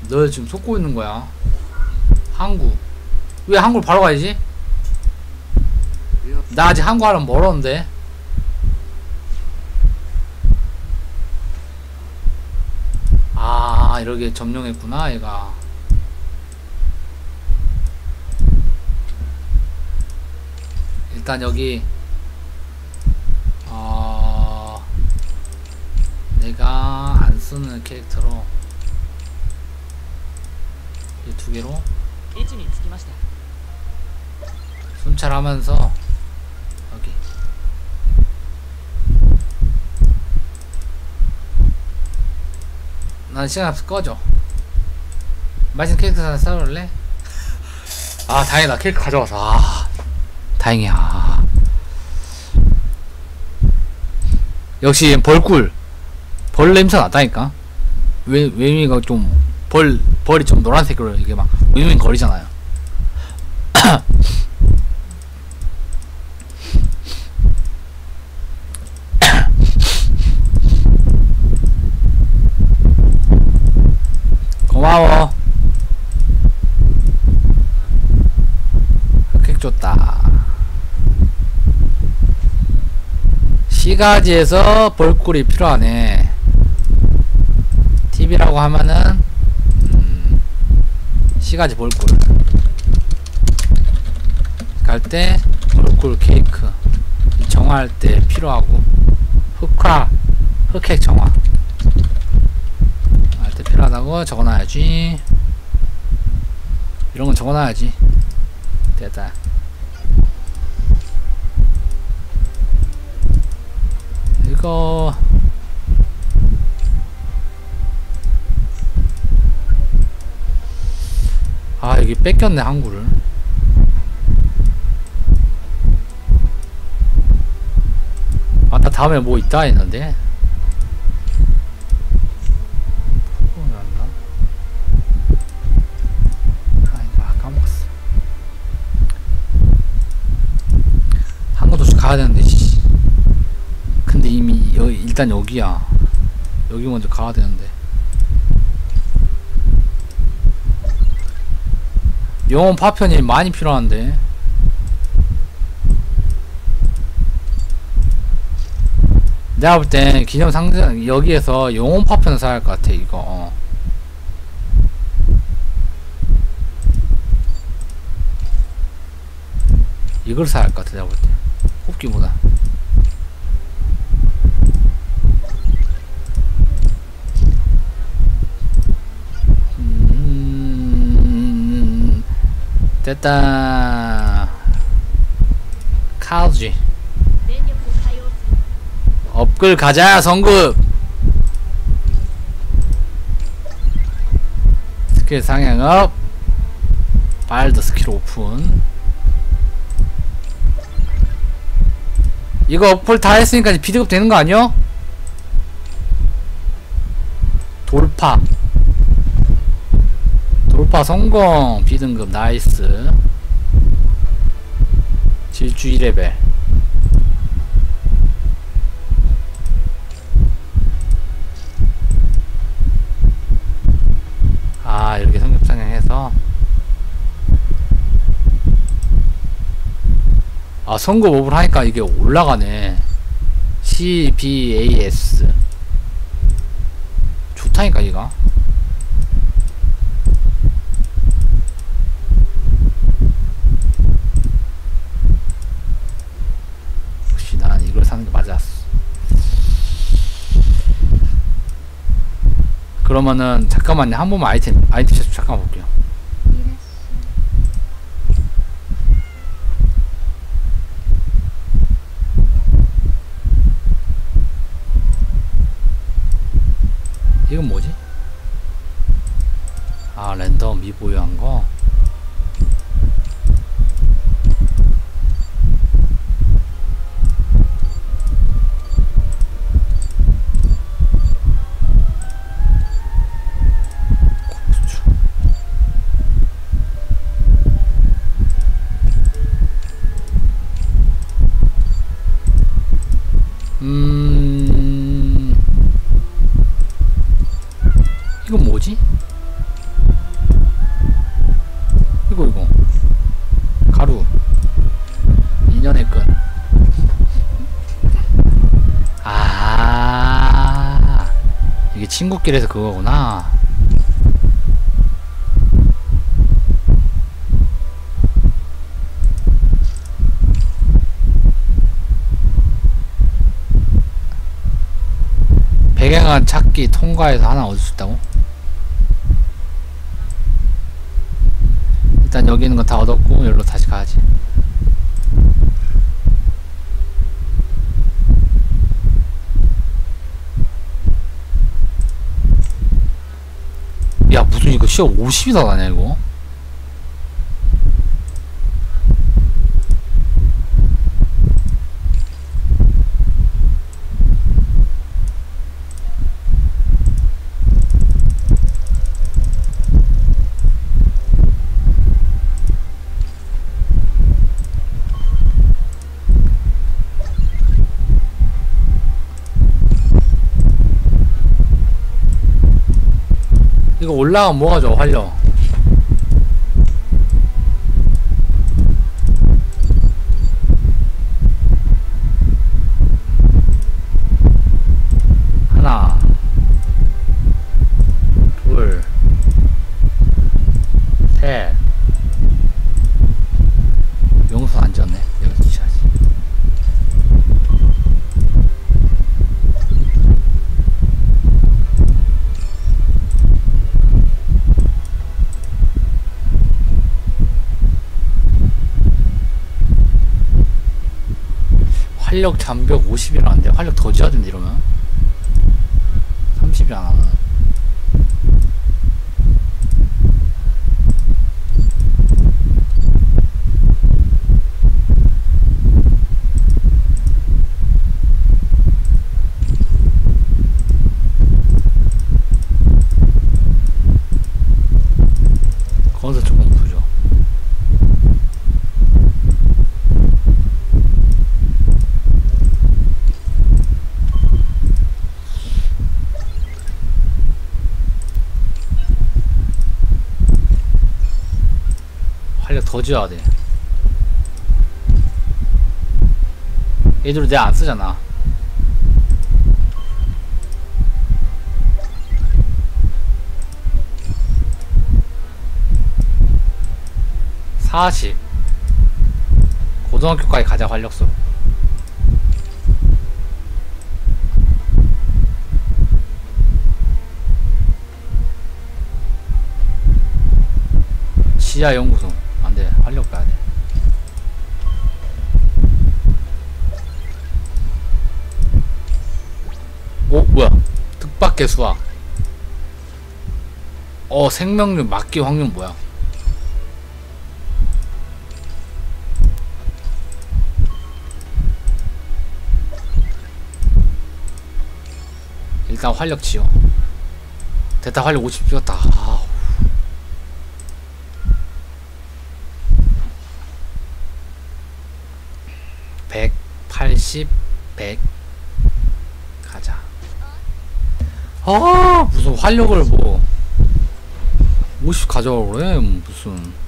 너 지금 속고 있는 거야. 항구. 왜 항구를 바로 가야지? 나 아직 항구 하려면 멀었는데. 아, 이렇게 점령했구나, 얘가. 일단 여기 내가 안 쓰는 캐릭터로 이 두 개로 순찰하면서 여기 난 시간 없어. 꺼져. 맛있는 캐릭터 하나 싸울래? 아, 다행이다. 캐릭터 가져와서. 아, 다행이야. 역시 벌꿀. 벌 냄새 났다니까. 외미가 좀 벌이 좀 노란색으로 이게 막 윙윙 거리잖아요. 고마워. 흑핵 줬다. 시가지에서 벌꿀이 필요하네. TV라고 하면은 시가지 벌꿀 갈 때 벌꿀 케이크 정화할 때 필요하고 흑핵 정화 할 때 필요하다고 적어놔야지. 이런건 적어놔야지. 됐다. 이거 아, 여기 뺏겼네 항구를. 아, 나 다음에 뭐 있다 했는데 아, 까먹었어. 항구도 가야 되는데. 근데 이미 일단 여기야. 여기 먼저 가야 되는데. 영혼 파편이 많이 필요한데. 내가 볼 땐 기념 상자 여기에서 영혼 파편을 사야 할 것 같아. 이거 이걸 사야 할 것 같아. 내가 볼 때 뽑기보다. 됐다. 카우지 업글 가자. 성급 스킬 상향업. 발드 스킬 오픈. 이거 업글 다 했으니까 이제 비드급 되는 거 아니야? 돌파 성공. 비등급 나이스. 질주 2레벨. 아, 이렇게 성급 상향해서 아, 성급 업을 하니까 이게 올라가네. CBAS 좋다니까 이거. 이걸 사는 게 맞았어. 그러면은 잠깐만요. 한 번만 아이템 셋 잠깐 볼게요. 이건 뭐지? 아, 랜덤 미보유한 거. 이건 뭐지? 시간의 끈. 아, 이게 친구끼리에서 그거구나. 배경은 찾기 통과해서 하나 얻을 수 있다고? 일단 여기 있는 거 다 얻었고 여기로 다시 가야지. 야, 무슨 이거 시야 50이 다 나냐 이거? 이거 올라가면 뭐가 좋아, 활력. 하나, 둘, 셋. 용서 안 지었네. 여기 주셔야지. 활력 장벽 50이라는데 활력 더 지어야 된다 이러면 30이 안 하면 거기서 조금 부죠. 활력 더 지어야 돼. 얘들도 내가 안 쓰잖아. 사십 고등학교까지 가자. 활력소 지하 연구소 안돼. 활력 가야돼. 오 뭐야 뜻밖의 수학. 생명률 막기 확률 뭐야. 일단 활력 지워. 됐다. 활력 50 찍었다. 아우. 180 100 가자. 무슨 활력을 뭐 50 가져가고 그래. 무슨